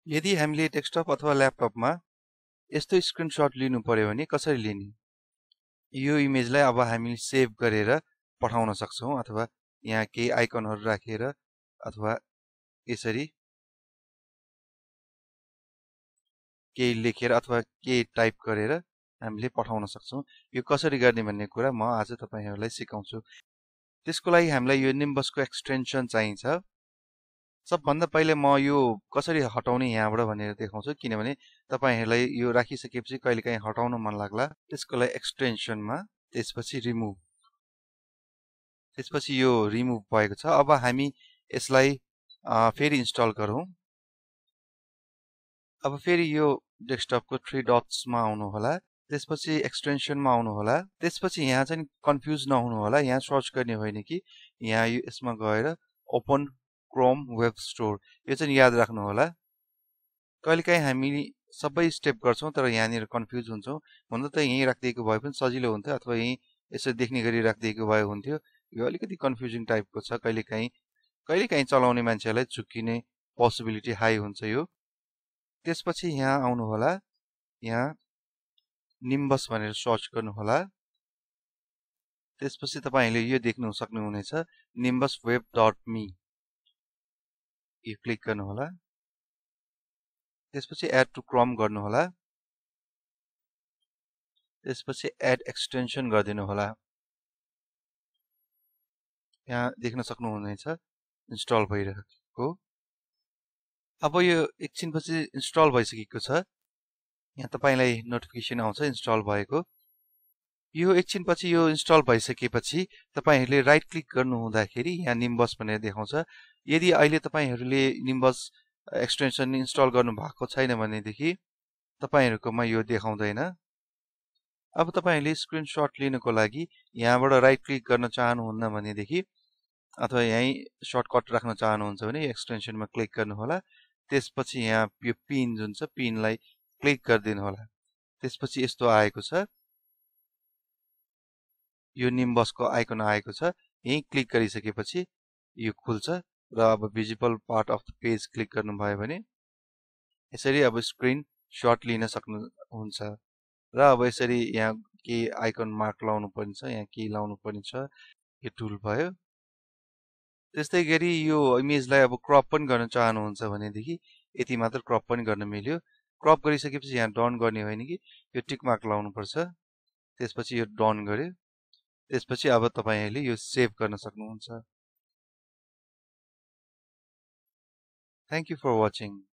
यदि हामीले डेस्कटप अथवा ल्यापटपमा यस्तो स्क्रिनशट लिनु पर्यो भने कसरी लिने? यो इमेजलाई अब हामी सेभ गरेर पठाउन सक्छौं अथवा यहाँ केही आइकनहरु राखेर अथवा यसरी केही लेखेर अथवा केही टाइप गरेर हामीले पठाउन सक्छौं। यो कसरी गर्ने भन्ने कुरा म आज तपाईहरुलाई सिकाउँछु। त्यसको लागि हामीलाई यो निम्बसको एक्सटेन्सन चाहिन्छ। सबभन्दा पहिले म यो कसरी हटाउने यहाँबाट भनेर देखाउँछु, किनभने तपाईहरुलाई यो राखिसकेपछि कहिलेकाहीँ हटाउन मन लाग्ला। त्यसको लागि एक्सटेन्सनमा त्यसपछि रिमुभ, त्यसपछि यो रिमुभ भएको छ। अब हामी यसलाई फेरि इन्स्टल गरौँ। अब फेरि यो डेस्कटपको 3 डट्समा आउनु होला, त्यसपछि एक्सटेन्सनमा आउनु होला। त्यसपछि यहाँ चाहिँ कन्फ्युज नहुनु होला, यहाँ सर्च गर्ने होइन कि यहाँ यसमा गएर ओपन क्रोम वेब स्टोर, यो चाहिँ याद राख्नु होला। कहिलेकाहीँ हामी सबै स्टेप गर्छौं तर यहाँनिर कन्फ्युज हुन्छौं। भन्दा त यही राखिदिएको भए पनि सजिलो हुन्थ्यो अथवा यही यसो देख्ने गरी राखिदिएको भए हुन्थ्यो। यो अलिकति कन्फ्युजिङ टाइपको छ, कहिलेकाहीँ चलाउने मान्छेलाई चुकिने पोसिबिलिटी हाई हुन्छ यो। त्यसपछि यहाँ आउनु होला, यहाँ निम्बस भनेर सर्च गर्नु होला। त्यसपछि तपाईहरुले यो देख्न सक्नुहुनेछ nimbusweb.me, यो क्लिक गर्नु होला। त्यसपछि एड टु क्रोम गर्नु होला। त्यसपछि एड एक्सटेन्सन गरिदिनु होला। यहाँ देख्न सक्नुहुनेछ इन्स्टल भइरहेको। अब यो एकछिनपछि इन्स्टल भइसकेको छ। यहाँ तपाईलाई नोटिफिकेसन आउँछ इन्स्टल भएको। यो एकछिनपछि यो इन्स्टल भइसकेपछि तपाईहरुले राइट क्लिक गर्नु हुँदाखेरि यहाँ निम्बस भनेर देखाउँछ। यदि अहिले तपाईहरुले निम्बस एक्सटेन्सन इन्स्टल गर्नु भएको छैन भनेदेखि तपाईहरुकोमा यो देखाउँदैन। अब तपाईहरुले स्क्रिनशट लिनको लागि यहाँबाट राइट क्लिक गर्न चाहनुहुन्न भनेदेखि अथवा यही सर्टकट राख्न चाहनुहुन्छ भने एक्सटेन्सनमा क्लिक गर्नु होला। त्यसपछि यहाँ यो पिन जुन छ पिनलाई क्लिक गरिदिनु होला। त्यसपछि यस्तो आएको छ, यो निम्बसको आइकन आएको छ। यही क्लिक गरिसकेपछि यो खुल्छ र अब visible part of the page click गर्नुभयो भने यसरी अब स्क्रिन शट लिन सक्नुहुन्छ। र अब यसरी यहाँ के आइकन मार्क लाउनु पर्छ, यहाँ के लाउनु पर्छ, यो टुल भयो। त्यस्तै गरी यो इमेजलाई अब क्रप पनि गर्न चाहनुहुन्छ भनेदेखि यति मात्र क्रप पनि गर्न मिल्यो। क्रप गरिसकेपछि यहाँ डन गर्ने होइन कि यो टिक मार्क लाउनु पर्छ। त्यसपछि यो डन गर्यो। त्यसपछि अब तपाईहरुले यो सेभ गर्न सक्नुहुन्छ। Thank you for watching.